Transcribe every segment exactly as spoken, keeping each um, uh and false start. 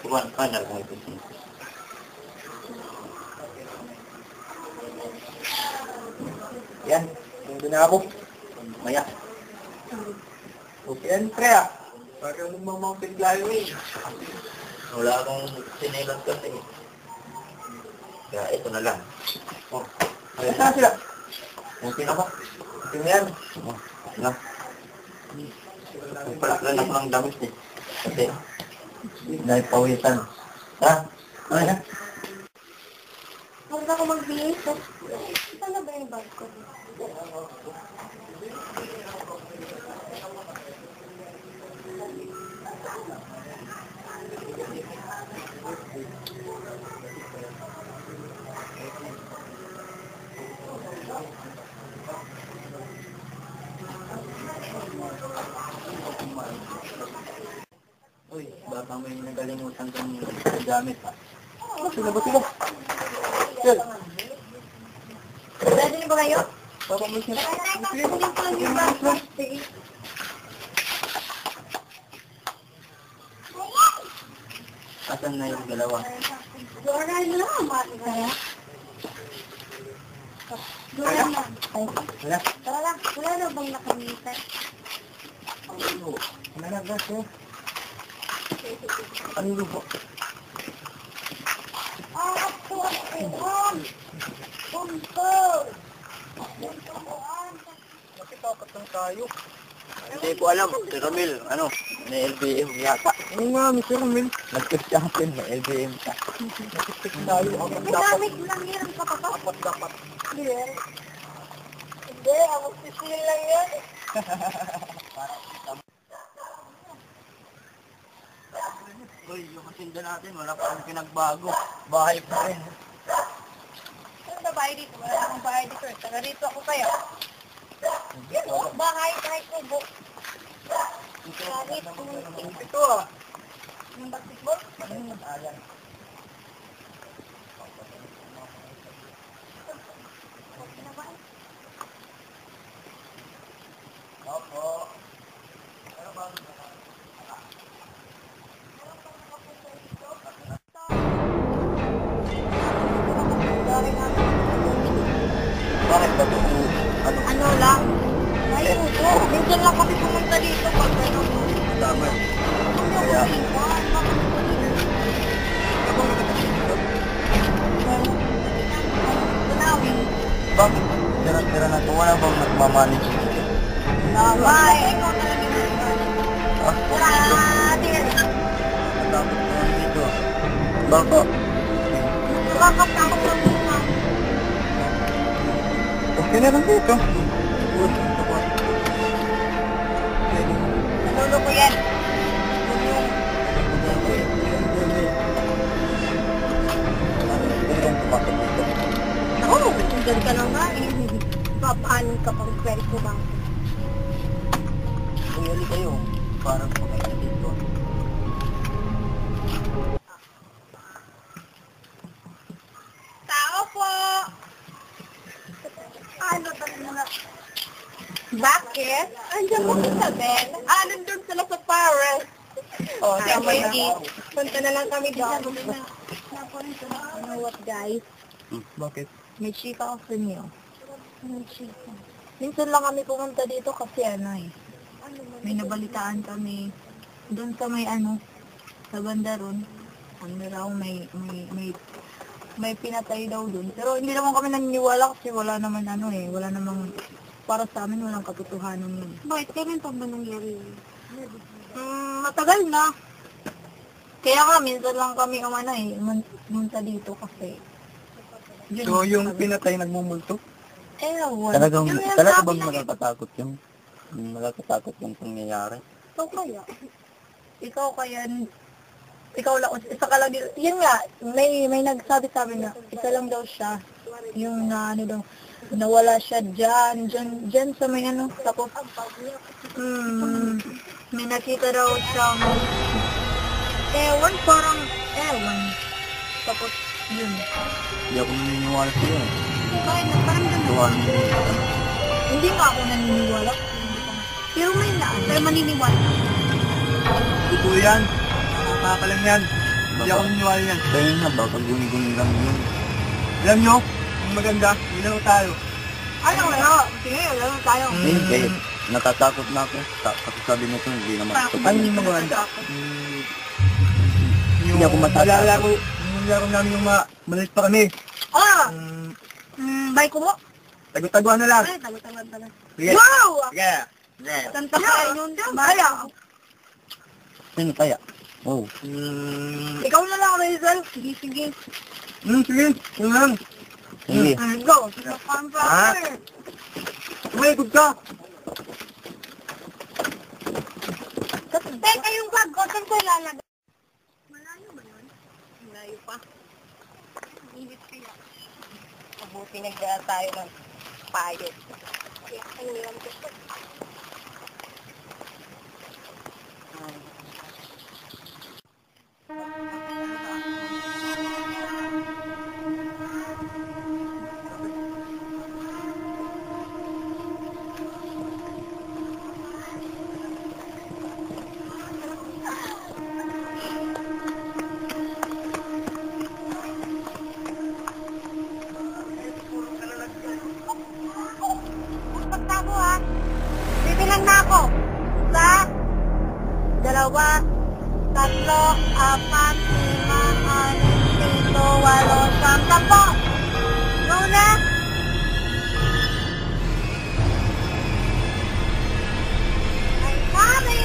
Kuwan ka na lang ito. Yan, nandun na ako. Maya. O siyempre ah. Parang nagmamounteng layo eh. Wala akong sinilas kasi. Kaya ito na lang. O, ayun na sila. Okay na ba? Okay na yan. O, na. Pagpalaklan ako ng damit eh. Kasi, dahil pawisan. Ha? Ano na? Huwag na ako magbihis. Ito na ba yung bag ko? Uy, baka may nagalimutan kang gamit ha. Oh, sila ba sila? Sir. Ready na ba kayo? Baka mo siya. Sige. Asan na yung dalawa? Dora na, kaya? Dora na. Wala? Tara lang, wala na bang nakamitan? Ano? Wala na gas eh. Ano ba? Ah, ako, ako, punto. Bakit takot lang tayo? Hindi ko alam. Si Ramil, ano? May L B M yata. Oo nga, Mister Ramil. Nag-test sa akin, may L B M ka. Nag-test tayo. May damit lang yan sa kapag. Dapat, dapat. Hindi yan. Hindi, ako sisil lang yan. Uy, yung kasinda natin, wala pa rin pinagbago. Bahay pa rin. Ano ba bahay dito? Wala namang bahay dito. Taga dito ako kayo. Yan o, bahay kahit kubo. Kahit kubo. Ito ah. Yung basketball? Ano yung nag-alan? Opo. Ano ba? Bakit ba ito? Ano? Ano lang? Ay, oo. Minsan lang kami pumunta dito pag ano. Tama. Ano Kaya, yung iwan? Bakit ito dito? ano ba nakasito? Tunawin. Bakit? Tira-tira na ito. Wala bang nagmamanage dito? Ay, ikaw talaga yung Ah, wala din. natapos ko lang dito. Bakit? Nakakatakot lang muna. Okay na lang dito. Nanulo ko yan. Oo, dyan ka lang nga eh. Papaan ka pang pwede ko bang? Uyali kayo. Parang pagkain na dito. Tao po! Ano talaga na? Bakit? Andiyan po sa Ben. Ah, nandun sila sa Paris. Oh, Ay, tama na. punta na lang kami dito. You know what, guys? Hmm, bakit? May chika ako sa inyo. May chika. Minsan lang kami pumunta dito kasi ano eh. May nabalitaan kami. Doon sa may ano, sa banda ron. Ano raw, may, may, may, may pinatay daw doon. Pero hindi naman kami naniniwala kasi wala naman ano eh. Wala namang, para sa amin walang katotohanan yun. Bakit kailan pa ba nangyari yun? Hmm, matagal na. Kaya nga, minsan lang kami umano eh, munta dito kasi. Yun, So, yung pinatay nagmumulto? eh, wala. Talagang, Yung talaga sabi bang lang eh. nakakatakot yung, yung nakakatakot yung pangyayari? Ikaw kaya? Ikaw kaya, ikaw lang, isa ka lang dito. Yun nga, may, may nagsabi-sabi na, isa lang daw siya. Yung na, ano daw, nawala siya dyan, dyan, dyan sa may ano, tapos, hmm, may nakita daw siyang, ewan, parang, ewan. Tapos, yun. Hindi ako naniniwala sa iyo. Bakit na, parang ganun. Tuhan. Hindi nga ako naniniwala. Pero may na, pero maniniwala. Ito yan. Nakakalam yan. Hindi ako niniwala yan. Kaya nga, baka guni-guni lang yun. Alam nyo, ang maganda, ilaro tayo. Ano kayo? Sige, laro tayo. Hindi, kaya natatakot na ako. Ta- Kasi sabi mo ito, hindi naman. Ano yung maganda? Hmm, Yung Hindi ako matatakot. Malalaro, yung laro namin yung ma maliit pa kami. Ah! Um, Hmm, bike ko mo? Tago-taguan na lang. Ay, tagot-tagot pala. Sige. Wow! Sige. Sige. Tanta ka yun dyan. Baya. Sino kaya? Oh. Hmm, Ikaw na lang, Rizal. Sige, sige. hmm, sige. Yun lang. Sige. Ah, go. Pampa. Ah. Umayagod ka. Teka yung bag ko. Saan ko ilalagay? Malayo ba yun? Malayo pa. Init kaya. Mabuti nagdala tayo ng payot. Kaya ano yan gusto? Pagtago ha. Bibilang na ako. Isa, dalawa, tatlo, apat, lima, anim, pito, walo, siyam, sampo. Go na. Ay, mami.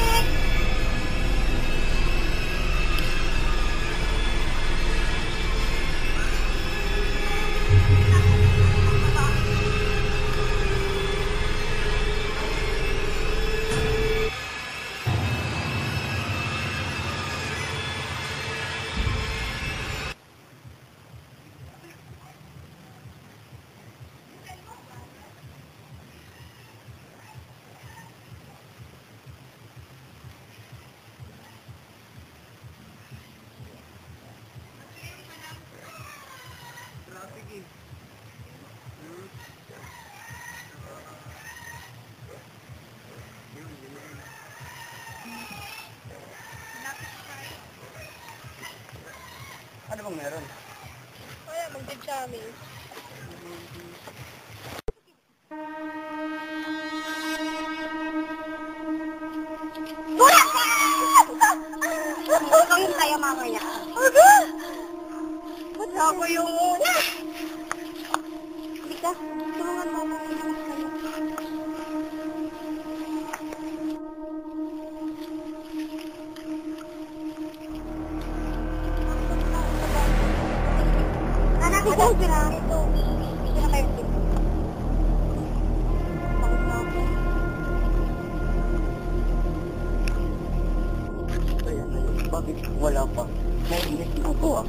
Ano bang meron? Kaya mag-jam Wala! Huwag tayo mamaya. Ba't ako yung una? Hindi ka. Tulungan mo ako ng kayo. Anak, ikaw sila. Ito. Sila kayo. Bakit na ako? Kaya ngayon, bakit wala pa? Naiinit na ako ah.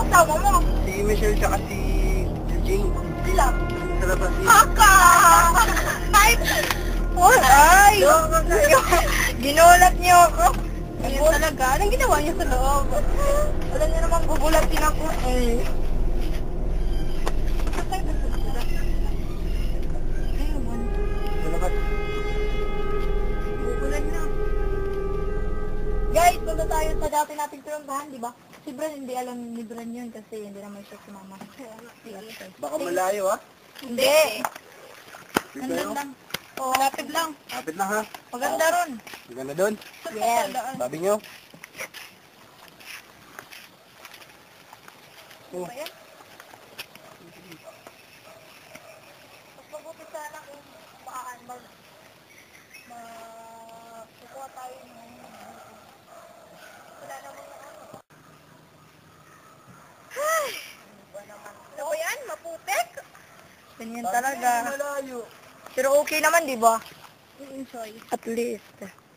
kasama mo? Si Michelle tsaka si Eugene. Sila. Sa labas si... Haka! Ay! Ay! Ginulat niyo ako. Ganyan talaga. Anong ginawa niyo sa loob? Alam niyo naman gugulatin ako. Eh. Gugulan na. Guys, punta tayo sa dati nating pinuntahan, di ba? Si Bran, hindi alam ni Bran yun kasi hindi naman siya si Mama. Baka malayo, ha? Hindi. Nandun lang. Oo, lapit lang. Kapit lang, ha? Maganda ron. Maganda doon. Yes. Sabi nyo. Ano ba yan? Mas mabuti sana kung maahan mag... ma... kukuha tayo ng... wala namang ano. Ay! Ano ba yan? Maputek? Ganyan talaga. Malayo. Pero okay naman, di ba? Enjoy. At least.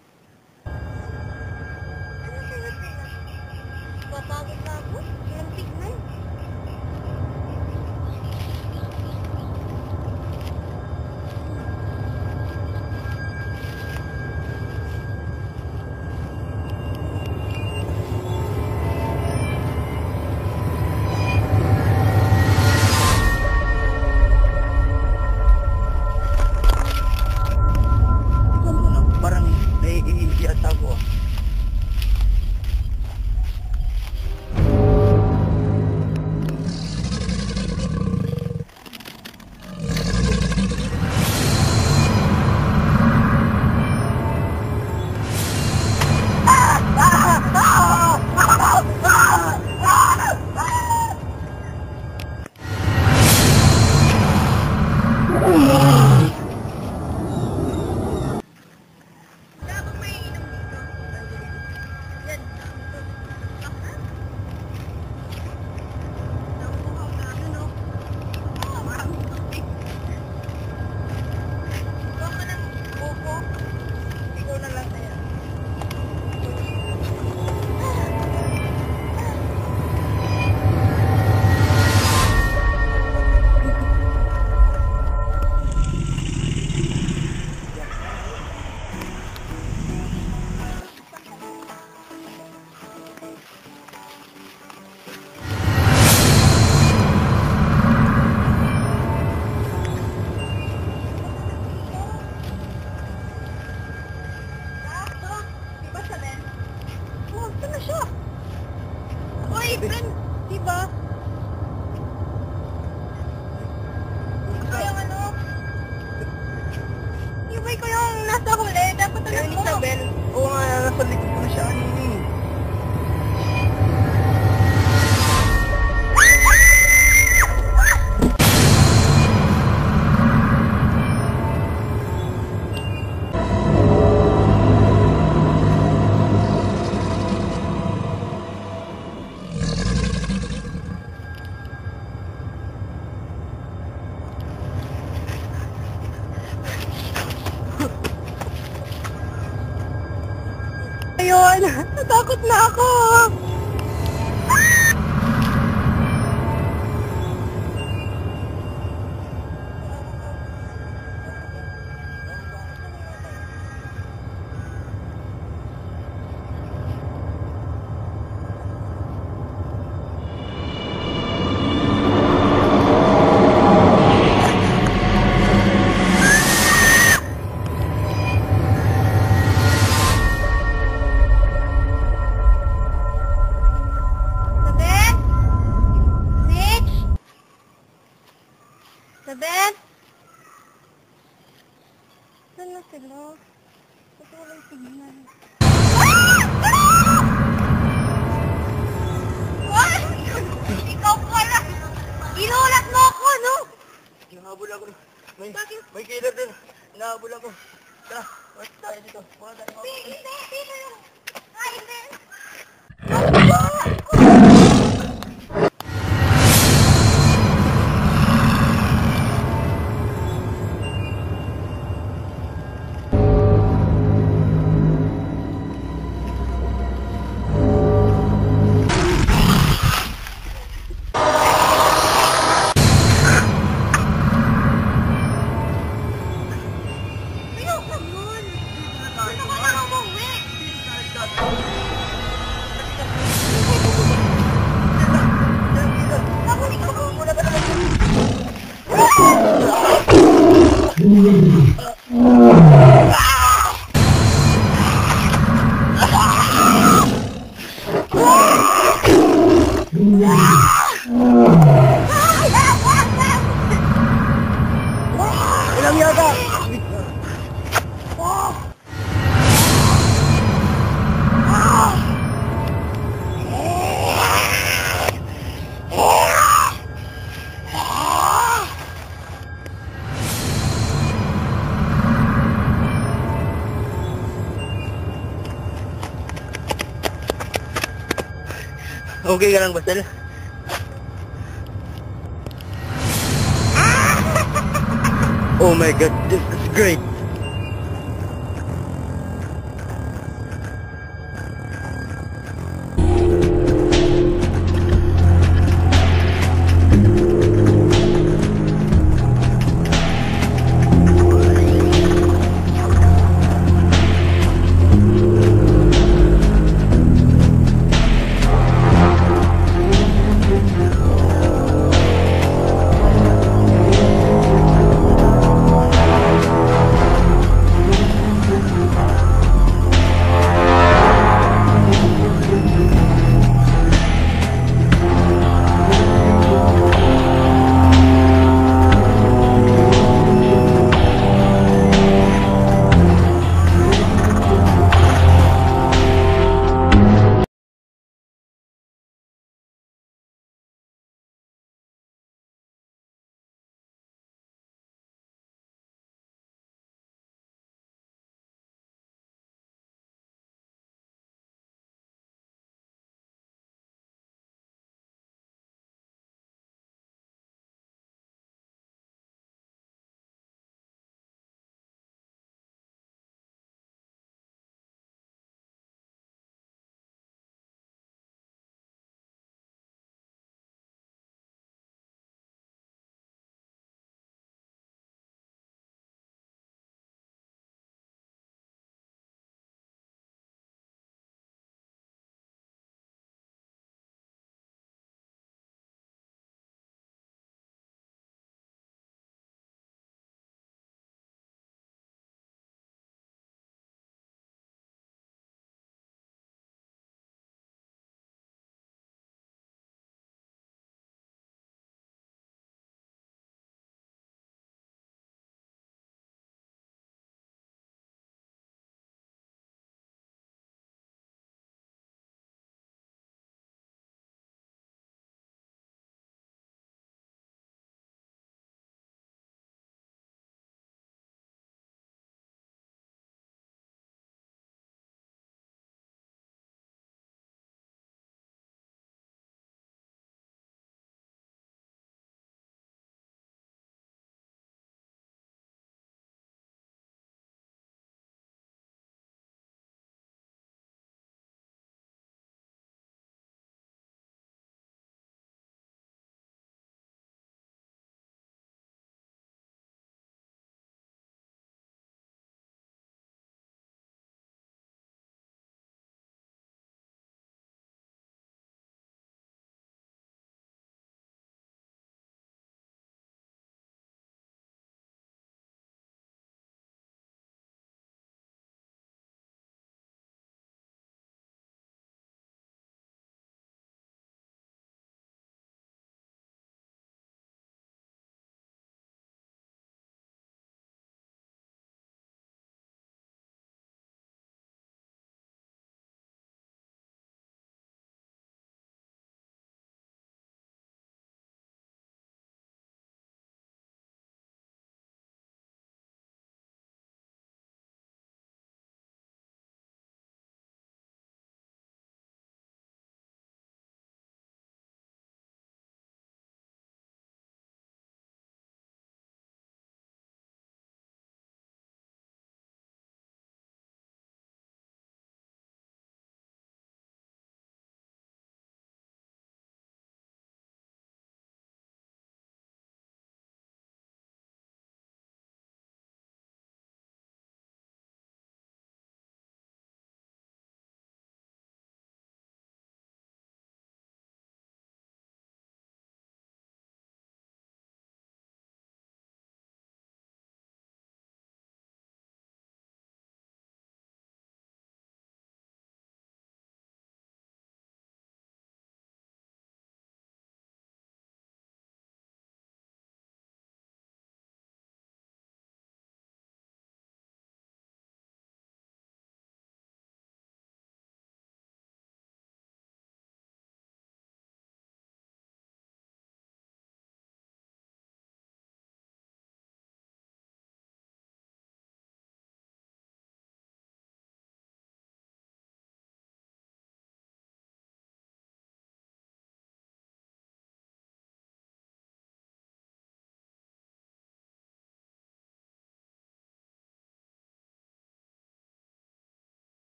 Ano siya na siya? Papagod na ako? Yung tignan. Parang naiihi ata ako, ah. Friend, di ba? Kaya ano? Yung ba ko yung nasa huli? Dapat alam mo. Isabel. Oo nga, nasa likod ko na siya kanina, eh. Ayun, natakot na ako. Sabet? Saan na sila? Ba't walang signal? What? Ikaw pala! Inulat mo ako, no? Nahabol ako. May, may killer din. Nahabol ako. Tara, wait tayo dito. Wala tayo. Hindi, hindi, hindi. Ay, hindi. Gusto ko na umuwi. Nakunin ko. Muna ka naman. Ilang yaga? Okay ka lang, Basel? Oh my god, this is great!